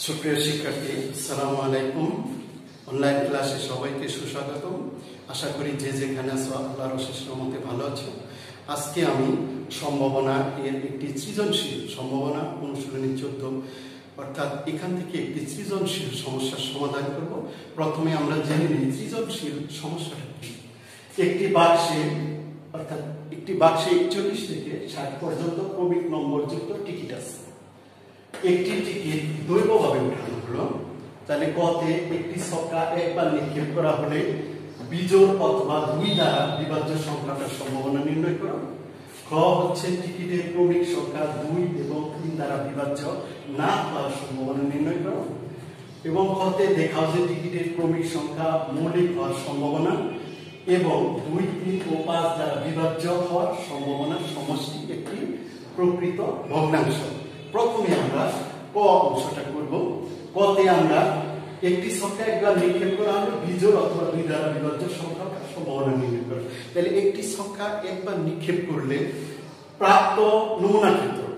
সুপ্রিয় শিক্ষার্থী, আসসালামু আলাইকুম। অনলাইন ক্লাসে সবাইকে সুস্বাগতম। আশা করি যে যেখানে আছো আল্লাহর অশেষ রহমতে ভালো আছো। আজকে আমি সম্ভাবনা এর একটি সৃজনশীল সম্ভাবনা অনুশীলনী 14 অর্থাৎ এখান থেকে একটি সৃজনশীল সমস্যার সমাধান করব। প্রথমে আমরা জেনে নিই সৃজনশীল সমস্যাটা কি। একটি বাক্সে 41 থেকে 60 পর্যন্ত ক্রমিক নম্বরযুক্ত টিকিট আছে। একটি টিকিট দৈবভাবে উঠানো হলো। তাহলে কতে একটি ছক্কা একবার নিক্ষেপ করা হলে বিজোড় অথবা 2 দ্বারা বিভাজ্য সংখ্যাটার সম্ভাবনা নির্ণয় করো। খ হচ্ছে টিকিটের ক্রমিক সংখ্যা 2 এবং 3 দ্বারা বিভাজ্য না হওয়ার সম্ভাবনা নির্ণয় করো। এবং খতে দেখাও যে টিকিটের ক্রমিক সংখ্যা মৌলিক হওয়ার সম্ভাবনা এবং 2, 3 ও 5 দ্বারা বিভাজ্য হওয়ার সম্ভাবনার সমষ্টি একটি প্রকৃত ভগ্নাংশ। প্রথমে আমরা ক অংশটা করব। কতে আমরা একটি সংখ্যা একবার নিক্ষেপ করা হলে বিজোড় অথবা 2 দ্বারা বিভাজ্য সংখ্যার সম্ভাবনা নির্ণয় করব। তাহলে একটি সংখ্যা একবার নিক্ষেপ করলে প্রাপ্ত নমুনা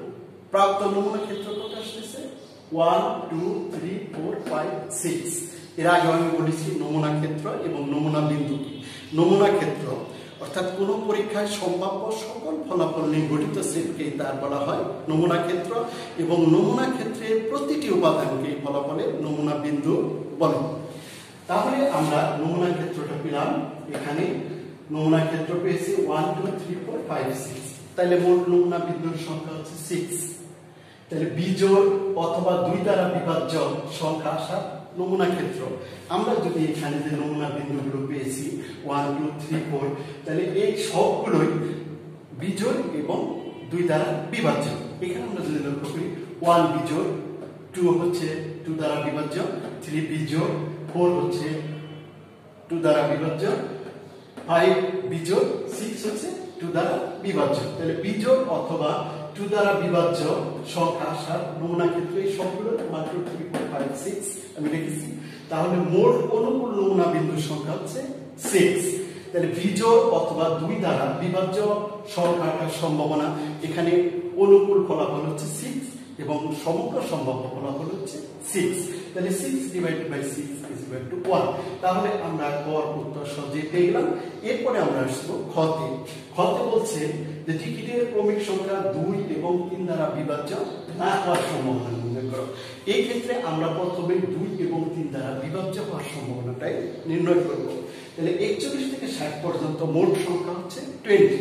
ক্ষেত্র কত আসছে? 1 2 3 4 5 6। এর আগে আমি বলেছি নমুনা ক্ষেত্র এবং নমুনা বিন্দু কি। নমুনা ক্ষেত্র অর্থাৎ কোন পরীক্ষায় সম্ভাব্য সকল ফলাফল নিয়ে গঠিত সেটকে তার বলা হয় নমুনা ক্ষেত্র এবং নমুনা ক্ষেত্রের প্রতিটি উপাদানকে ফলাফলের নমুনা বিন্দু বলে। তাহলে আমরা নমুনা ক্ষেত্রটা পেলাম। এখানে নমুনা ক্ষেত্র পেয়েছি 1 2 3 4 5 6। তাহলে মোট নমুনা বিন্দুর সংখ্যা হচ্ছে 6। তাহলে বিজোড় অথবা 2 দ্বারা বিভাজ্য সংখ্যা আসা নমুনা ক্ষেত্র। আমরা যদি এখানে যে নমুনা বিন্দুগুলো পেয়েছি 1 2 3 4, তাহলে এই সবগুলোই বিজোড় এবং 2 দ্বারা বিভাজ্য। এখানে আমরা যদি লক্ষ্য করি 1 বিজোড়, 2 হচ্ছে 2 দ্বারা বিভাজ্য, 3 বিজোড়, 4 হচ্ছে 2 দ্বারা বিভাজ্য, 5 বিজোড়, 6 হচ্ছে 2 দ্বারা বিভাজ্য। তাহলে বিজোড় অথবা 2 দ্বারা বিভাজ্য সংখ্যা আসার নমুনা ক্ষেত্রে এই সবগুলো 1 2 3 4 5 6 আমি লিখেছি। তাহলে মোট অনুকূল নমুনা বিন্দুর সংখ্যা হচ্ছে 6। তাহলে বিজোড় অথবা 2 দ্বারা বিভাজ্য সংখ্যাটার সম্ভাবনা এখানে অনুকূল ফলাফল হচ্ছে 6 এবং সমগ্র সম্ভাব্য ফলাফল হচ্ছে 6। তাহলে 6 divided by 6 is equal to 1। তাহলে আমরা গড় উত্তর সহজে পেয়ে গেলাম। এরপরে আমরা আসবো খতে। খতে বলছে যে টিকিটের ক্রমিক সংখ্যা 2 এবং 3 দ্বারা বিভাজ্য না হওয়ার সম্ভাবনা নির্ণয় করো। এই ক্ষেত্রে আমরা প্রথমে 2 এবং 3 দ্বারা বিভাজ্য হওয়ার সম্ভাবনাটাই নির্ণয় করব। তাহলে 41 থেকে 60 পর্যন্ত মোট সংখ্যা হচ্ছে 20।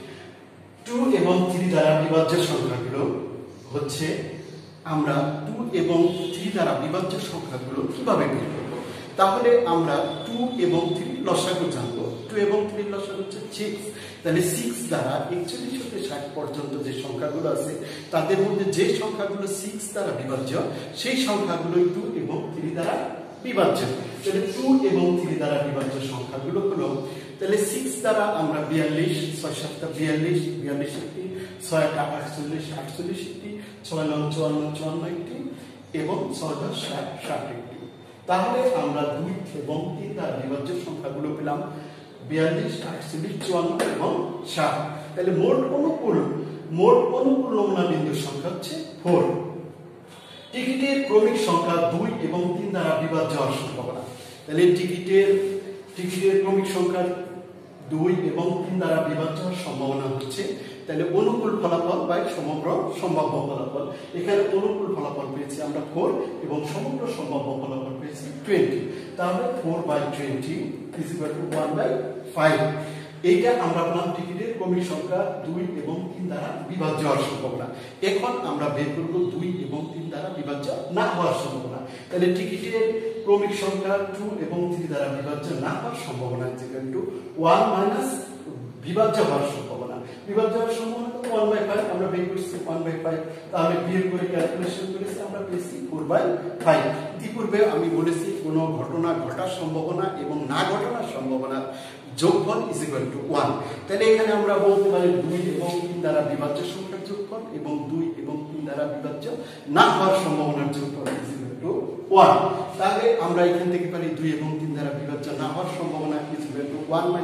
2 এবং 3 দ্বারা বিভাজ্য সংখ্যাগুলো হচ্ছে আমরা 2 এবং 3 দ্বারা বিভাজ্য সংখ্যাগুলো কিভাবে বের করব। তাহলে আমরা 2 এবং 3 লসাগু জানবো। 2 এবং 3 লসাগু হচ্ছে 6। তাহলে 6 দ্বারা 41 থেকে 60 পর্যন্ত যে সংখ্যাগুলো আছে তাদের মধ্যে যে সংখ্যাগুলো 6 দ্বারা বিভাজ্য সেই সংখ্যাগুলো 2 এবং 3 দ্বারা বিভাজ্য। তাহলে 2 এবং 3 দ্বারা বিভাজ্য সংখ্যাগুলো হলো, তাহলে 6 দ্বারা আমরা 42, 6 7 42, 42 একটি, 6 8 48, 48 একটি, 6 9 54, 54 একটি এবং 6 10 60, 60 একটি। তাহলে আমরা 2 এবং 3 দ্বারা বিভাজ্য সংখ্যাগুলো পেলাম 42, 48, 54 এবং 60। তাহলে মোট অনুকূল নমুনা বিন্দুর সংখ্যা হচ্ছে 4। টিকিটের ক্রমিক সংখ্যা 2 এবং 3 দ্বারা বিভাজ্য হওয়ার সম্ভাবনা। তাহলে টিকিটের ক্রমিক সংখ্যা 2 এবং 3 দ্বারা বিভাজ্য হওয়ার সম্ভাবনা হচ্ছে, তাহলে অনুকূল ফলাফল বাই সমগ্র সম্ভাব্য ফলাফল। এখানে অনুকূল ফলাফল পেয়েছি আমরা 4 এবং সমগ্র সম্ভাব্য ফলাফল পেয়েছি 20। তাহলে 4/20 ইজ ইকুয়াল টু 1/5। এইটা আমরা পেলাম টিকিটের ক্রমিক সংখ্যা 2 এবং 3 দ্বারা বিভাজ্য হওয়ার সম্ভাবনা। এখন আমরা বের করব 2 এবং 3 দ্বারা বিভাজ্য না হওয়ার সম্ভাবনা। তাহলে টিকিটের ক্রমিক সংখ্যা 2 এবং 3 দ্বারা বিভাজ্য না হওয়ার সম্ভাবনা ইজ ইকুয়াল টু 1 মাইনাস বিভাজ্য হওয়ার সম্ভাবনা। বিভাজ্য হওয়ার সম্ভাবনা তো 1/5 আমরা বের করছি 1/5। তাহলে বের করে ক্যালকুলেশন করেছি আমরা পেয়েছি 4/5। ইতিপূর্বে আমি বলেছি কোনো ঘটনা ঘটার সম্ভাবনা এবং না ঘটার সম্ভাবনা যোগফল ইজ ইকুয়াল টু 1। তাহলে এখানে আমরা বলতে পারি 2 এবং 3 দ্বারা বিভাজ্য সংখ্যার যোগফল এবং 2 এবং 3 দ্বারা বিভাজ্য না হওয়ার সম্ভাবনার যোগফল ইজ ইকুয়াল টু 1। তাহলে আমরা এখান থেকে পারি 2 এবং 3 দ্বারা বিভাজ্য না হওয়ার সম্ভাবনা ইজ ইকুয়াল টু 1 মাইনাস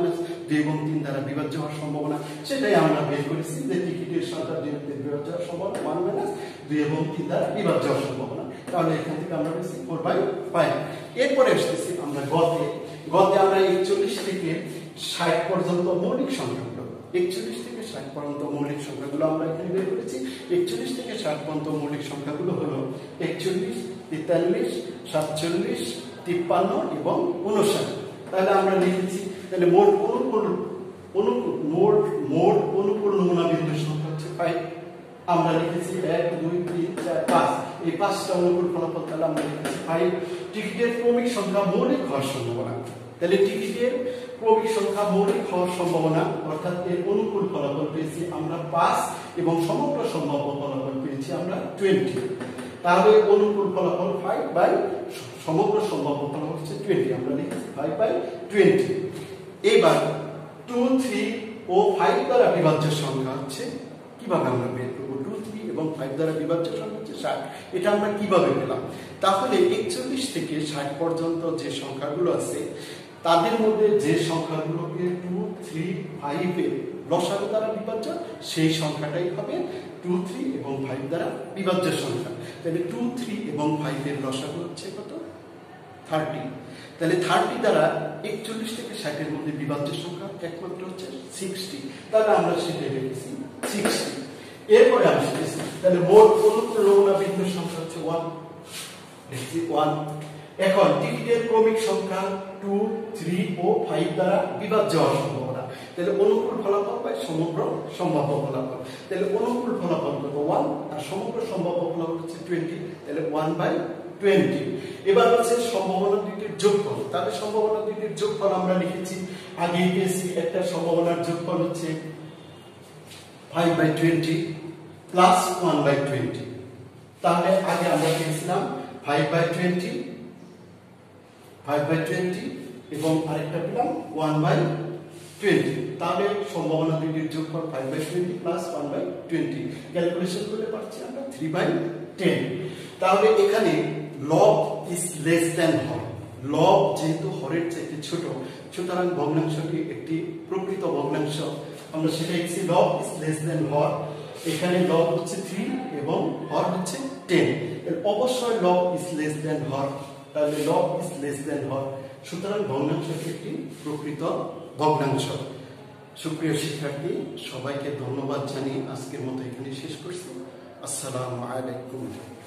2 এবং 3 দ্বারা বিভাজ্য হওয়ার সম্ভাবনা, সেটাই আমরা বের করেছি যে টিকিটের সংখ্যা 2 দিয়ে বিভাজ্য হওয়ার সম্ভাবনা 1 - 2 এবং 3 দ্বারা বিভাজ্য হওয়ার সম্ভাবনা। তাহলে এখান থেকে আমরা পেয়েছি 4/5। এরপরে আসতেছি আমরা গতে আমরা 41 থেকে 60 পর্যন্ত মৌলিক সংখ্যাগুলো, 41 থেকে 60 পর্যন্ত মৌলিক সংখ্যাগুলো আমরা এখানে বের করেছি। 41 থেকে 60 পর্যন্ত মৌলিক সংখ্যাগুলো হলো 41, 43, 47, 53 এবং 59। তাহলে আমরা লিখেছি, তাহলে মোট অনুকূল নমুনা বিন্দুর সংখ্যা হচ্ছে 5। আমরা লিখেছি 1, 2, 3, 4, 5, এই 5টা অনুকূল ফলাফল। তাহলে আমরা লিখেছি 5। টিকিটের ক্রমিক সংখ্যা মৌলিক হওয়ার সম্ভাবনা, তাহলে টিকিটের ক্রমিক সংখ্যা মৌলিক হওয়ার সম্ভাবনা অর্থাৎ এর অনুকূল ফলাফল পেয়েছি আমরা 5 এবং সমগ্র সম্ভাব্য ফলাফল পেয়েছি আমরা 20। তাহলে অনুকূল ফলাফল 5 বাই সমগ্র সম্ভাব্য ফলাফল হচ্ছে 20। আমরা লিখেছি 5/20। এবার 2, 3 ও 5 দ্বারা বিভাজ্য সংখ্যা হচ্ছে, কিভাবে আমরা বের করব? 2, 3 এবং 5 দ্বারা বিভাজ্য সংখ্যা হচ্ছে 60। এটা আমরা কিভাবে পেলাম? তাহলে 41 থেকে 60 পর্যন্ত যে সংখ্যাগুলো আছে তাদের মধ্যে যে সংখ্যাগুলোকে 2, 3, 5 এর লসাগু দ্বারা বিভাজ্য, সেই সংখ্যাটাই হবে 2, 3 এবং 5 দ্বারা বিভাজ্য সংখ্যা। তাহলে 2, 3 এবং 5 এর লসাগু হচ্ছে কত? 30। তাহলে 30 দ্বারা 41 থেকে 60 এর মধ্যে বিভাজ্য সংখ্যা একমাত্র হচ্ছে 60। তাহলে আমরা সেটা লিখেছি 60। এরপরে আসতেছি, তাহলে মোট অনুকূল নমুনা বিন্দুর সংখ্যা হচ্ছে 1, লিখছি 1। এখন টিকিটের ক্রমিক সংখ্যা 2, 3 ও 5 দ্বারা বিভাজ্য হওয়ার সম্ভাবনা, তাহলে অনুকূল ফলাফল বাই সমগ্র সম্ভাব্য ফলাফল। তাহলে অনুকূল ফলাফল কত? 1 আর সমগ্র সম্ভাব্য ফলাফল হচ্ছে 20। তাহলে 1/20। এবার হচ্ছে সম্ভাবনা দুইটির যোগফল। তাহলে সম্ভাবনা দুইটির যোগফল আমরা লিখেছি, আগেই পেয়েছি একটা সম্ভাবনার যোগফল হচ্ছে 5/20 প্লাস 1/20। তাহলে আগে আমরা পেয়েছিলাম 5/20 এবং আরেকটা পেলাম 1/20। তাহলে সম্ভাবনা দুইটির যোগফল 5/20 প্লাস 1/20। ক্যালকুলেশন করলে পাচ্ছি আমরা 3/10। তাহলে এখানে লব ইজ লেস দ্যান হর, লব যেহেতু হরের চাইতে ছোট, সুতরাং ভগ্নাংশটি একটি প্রকৃত ভগ্নাংশ। আমরা সেটা লিখছি লব ইজ লেস দ্যান হর। এখানে লব হচ্ছে 3 এবং হর হচ্ছে 10। অবশ্যই লব ইজ লেস দ্যান হর, তাহলে লব ইজ লেস দ্যান হর, সুতরাং ভগ্নাংশটি একটি প্রকৃত ভগ্নাংশ। সুপ্রিয় শিক্ষার্থী, সবাইকে ধন্যবাদ জানিয়ে আজকের মতো এখানে শেষ করছি। আসসালামু আলাইকুম।